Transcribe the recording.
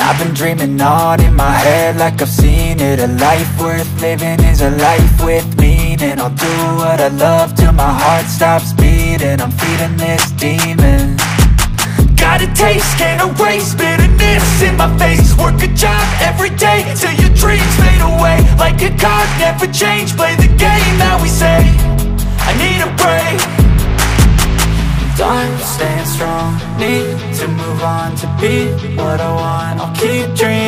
I've been dreaming on in my head like I've seen it. A life worth living is a life with meaning. I'll do what I love till my heart stops beating. I'm feeding this demon. Got a taste, can't erase bitterness in my face. Work a job every day till your dreams fade away. Like a card, never change, play the game that we say. I need a break. Time staying strong, need to move on to be what I want. I'll keep dreaming